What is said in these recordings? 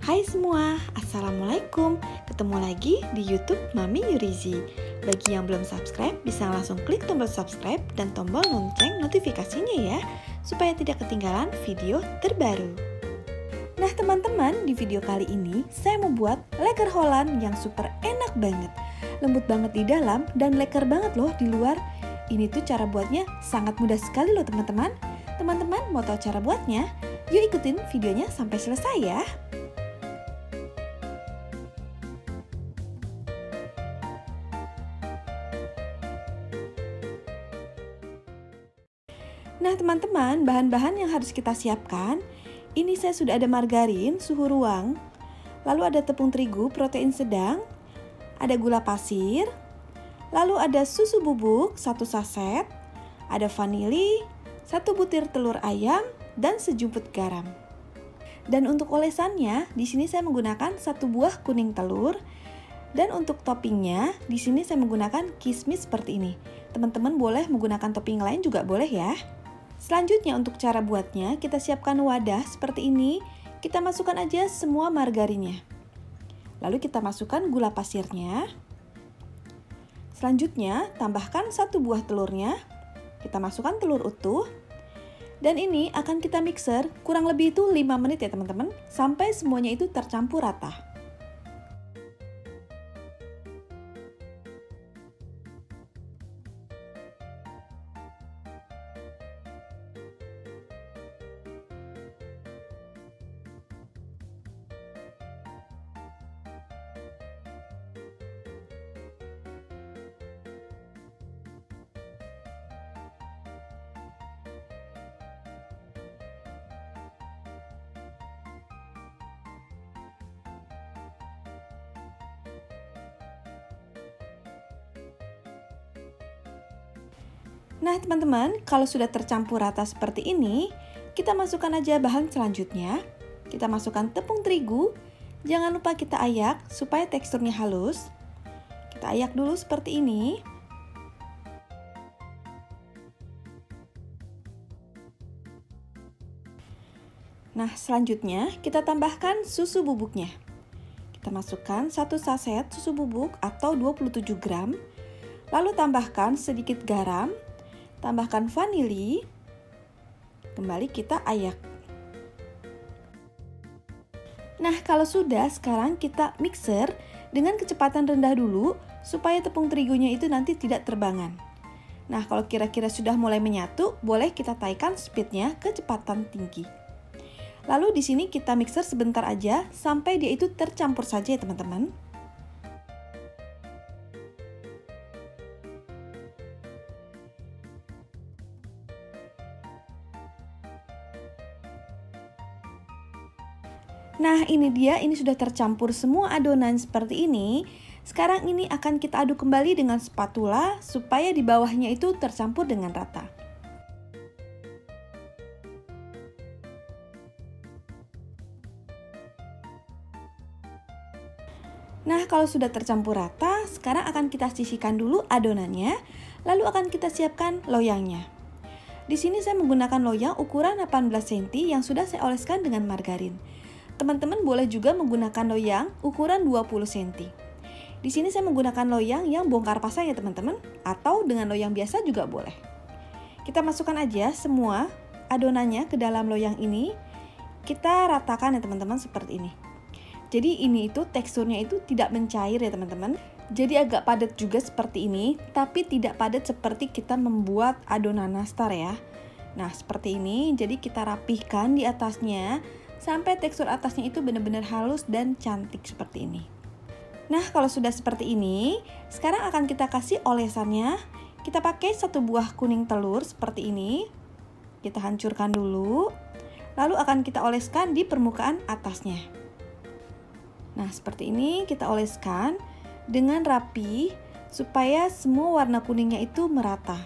Hai semua, Assalamualaikum. Ketemu lagi di YouTube Mami Yurizi. Bagi yang belum subscribe, bisa langsung klik tombol subscribe dan tombol lonceng notifikasinya ya, supaya tidak ketinggalan video terbaru. Nah teman-teman, di video kali ini saya mau buat leker Holland yang super enak banget. Lembut banget di dalam dan leker banget loh di luar. Ini tuh cara buatnya sangat mudah sekali loh teman-teman. Teman-teman mau tahu cara buatnya? Yuk ikutin videonya sampai selesai ya. Nah teman-teman, bahan-bahan yang harus kita siapkan, ini saya sudah ada margarin suhu ruang, lalu ada tepung terigu protein sedang, ada gula pasir, lalu ada susu bubuk 1 saset, ada vanili, 1 butir telur ayam, dan sejumput garam. Dan untuk olesannya, di sini saya menggunakan 1 buah kuning telur, dan untuk toppingnya, di sini saya menggunakan kismis seperti ini. Teman-teman boleh menggunakan topping lain juga boleh ya. Selanjutnya untuk cara buatnya, kita siapkan wadah seperti ini. Kita masukkan aja semua margarinnya. Lalu kita masukkan gula pasirnya. Selanjutnya tambahkan 1 buah telurnya. Kita masukkan telur utuh. Dan ini akan kita mixer kurang lebih itu 5 menit ya teman-teman. Sampai semuanya itu tercampur rata. Nah teman-teman, kalau sudah tercampur rata seperti ini, kita masukkan aja bahan selanjutnya. Kita masukkan tepung terigu, jangan lupa kita ayak supaya teksturnya halus. Kita ayak dulu seperti ini. Nah selanjutnya kita tambahkan susu bubuknya. Kita masukkan 1 saset susu bubuk atau 27 gram. Lalu tambahkan sedikit garam. Tambahkan vanili, kembali kita ayak. Nah kalau sudah, sekarang kita mixer dengan kecepatan rendah dulu supaya tepung terigunya itu nanti tidak terbangan. Nah kalau kira-kira sudah mulai menyatu, boleh kita taikan speednya kecepatan tinggi. Lalu di sini kita mixer sebentar aja sampai dia itu tercampur saja ya teman-teman. Nah ini dia, ini sudah tercampur semua adonan seperti ini. Sekarang ini akan kita aduk kembali dengan spatula supaya di bawahnya itu tercampur dengan rata. Nah kalau sudah tercampur rata, sekarang akan kita sisihkan dulu adonannya. Lalu akan kita siapkan loyangnya. Di sini saya menggunakan loyang ukuran 18 cm yang sudah saya oleskan dengan margarin. Teman-teman boleh juga menggunakan loyang ukuran 20 cm. Di sini saya menggunakan loyang yang bongkar pasang ya teman-teman, atau dengan loyang biasa juga boleh. Kita masukkan aja semua adonannya ke dalam loyang ini. Kita ratakan ya teman-teman seperti ini. Jadi ini itu teksturnya itu tidak mencair ya teman-teman. Jadi agak padat juga seperti ini, tapi tidak padat seperti kita membuat adonan nastar ya. Nah seperti ini, jadi kita rapihkan di atasnya sampai tekstur atasnya itu benar-benar halus dan cantik seperti ini. Nah kalau sudah seperti ini, sekarang akan kita kasih olesannya. Kita pakai 1 buah kuning telur seperti ini. Kita hancurkan dulu, lalu akan kita oleskan di permukaan atasnya. Nah seperti ini kita oleskan dengan rapi supaya semua warna kuningnya itu merata.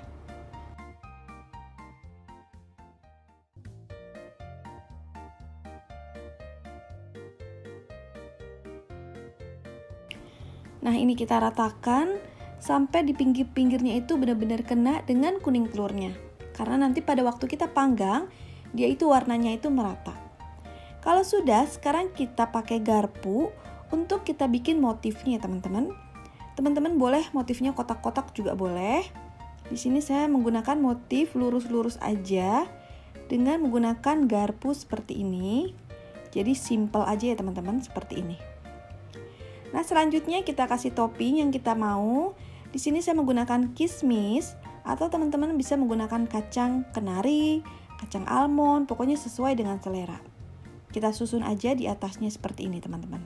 Nah ini kita ratakan sampai di pinggir-pinggirnya itu benar-benar kena dengan kuning telurnya. Karena nanti pada waktu kita panggang, dia itu warnanya itu merata. Kalau sudah, sekarang kita pakai garpu untuk kita bikin motifnya ya teman-teman. Teman-teman boleh motifnya kotak-kotak juga boleh. Di sini saya menggunakan motif lurus-lurus aja dengan menggunakan garpu seperti ini. Jadi simple aja ya teman-teman, seperti ini. Nah, selanjutnya kita kasih topping yang kita mau. Di sini saya menggunakan kismis atau teman-teman bisa menggunakan kacang kenari, kacang almond, pokoknya sesuai dengan selera. Kita susun aja di atasnya seperti ini teman-teman.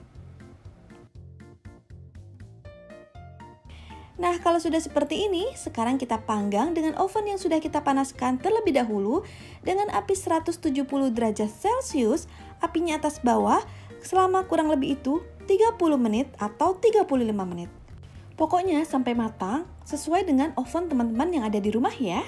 Nah, kalau sudah seperti ini, sekarang kita panggang dengan oven yang sudah kita panaskan terlebih dahulu dengan api 170 derajat Celcius, apinya atas bawah, selama kurang lebih itu 30 menit atau 35 menit. Pokoknya sampai matang sesuai dengan oven teman-teman yang ada di rumah ya.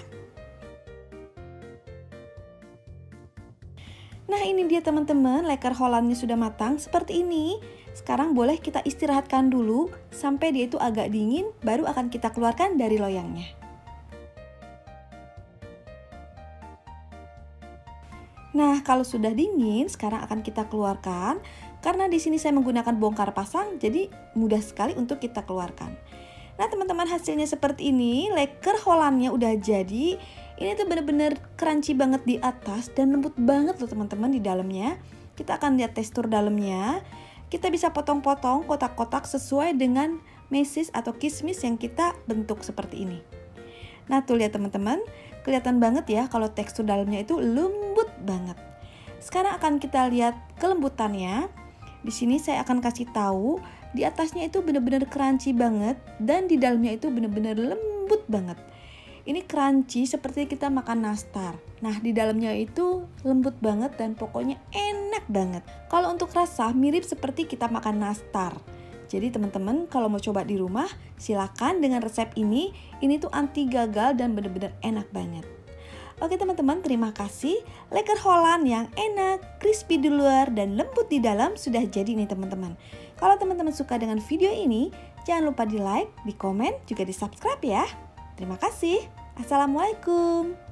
Nah, ini dia teman-teman, leker Hollandnya sudah matang seperti ini. Sekarang boleh kita istirahatkan dulu sampai dia itu agak dingin, baru akan kita keluarkan dari loyangnya. Nah, kalau sudah dingin, sekarang akan kita keluarkan. Karena di sini saya menggunakan bongkar pasang, jadi mudah sekali untuk kita keluarkan. Nah, teman-teman, hasilnya seperti ini. Leker Hollandnya udah jadi. Ini tuh bener-bener crunchy banget di atas dan lembut banget loh teman-teman di dalamnya. Kita akan lihat tekstur dalamnya. Kita bisa potong-potong kotak-kotak sesuai dengan mesis atau kismis yang kita bentuk seperti ini. Nah, tuh lihat teman-teman, kelihatan banget ya kalau tekstur dalamnya itu lembut banget. Sekarang akan kita lihat kelembutannya. Di sini saya akan kasih tahu, di atasnya itu benar-benar crunchy banget dan di dalamnya itu benar-benar lembut banget. Ini crunchy seperti kita makan nastar. Nah, di dalamnya itu lembut banget dan pokoknya enak banget. Kalau untuk rasa mirip seperti kita makan nastar. Jadi teman-teman kalau mau coba di rumah, silakan dengan resep ini. Ini tuh anti gagal dan benar-benar enak banget. Oke teman-teman, terima kasih. Leker Holland yang enak, crispy di luar dan lembut di dalam sudah jadi nih teman-teman. Kalau teman-teman suka dengan video ini, jangan lupa di like, di komen, juga di subscribe ya. Terima kasih. Assalamualaikum.